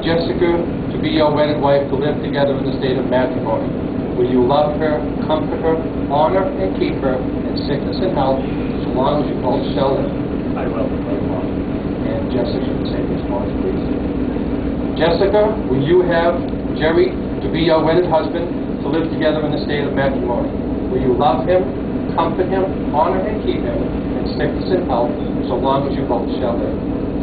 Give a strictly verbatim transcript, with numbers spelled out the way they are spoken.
Jessica to be your wedded wife, to live together in the state of matrimony? Will you love her, comfort her, honor and keep her in sickness and health, so long as you both shall live? I will. And Jessica should say response, please. Jessica, will you have Jerry to be your wedded husband, to live together in the state of matrimony? Will you love him, comfort him, honor and keep him in sickness and health, so long as you both shall live?